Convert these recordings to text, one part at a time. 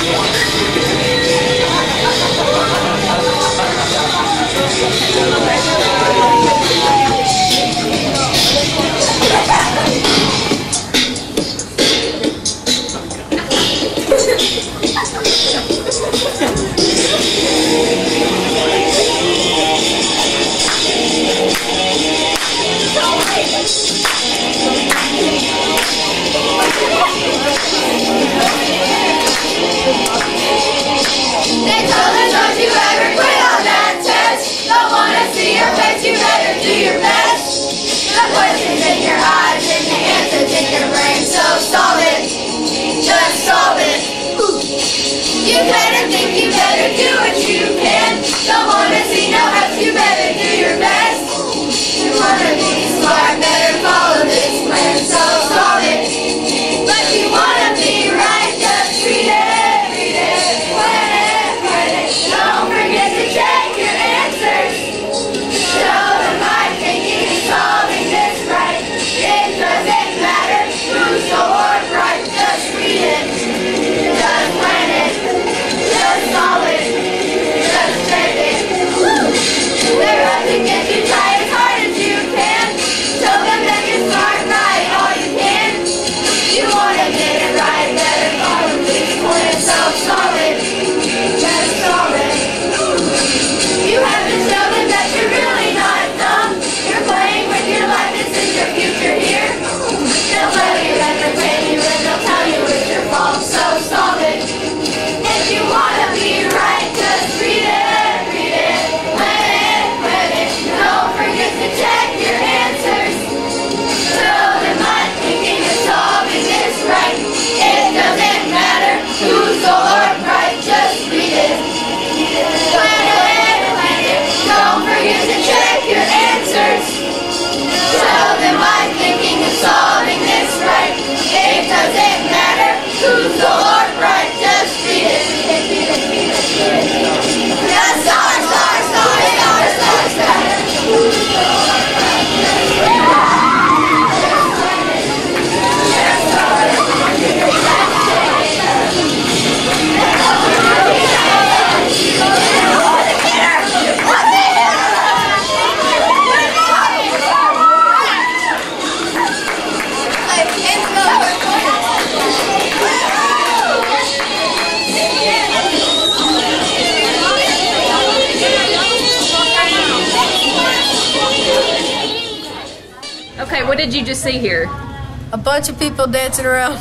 Okay, what did you just see here? A bunch of people dancing around.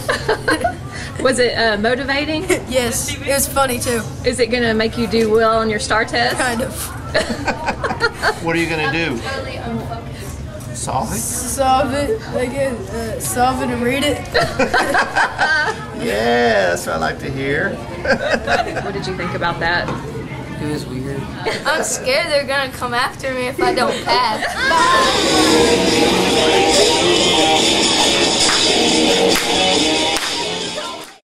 Was it motivating? Yes, it was funny too. Is it going to make you do well on your STAR test? Kind of. What are you going to do? Solve it? Solve it, solve it and read it. Yeah, that's what I like to hear. What did you think about that? It was weird. I'm scared they're gonna come after me if I don't pass. Bye.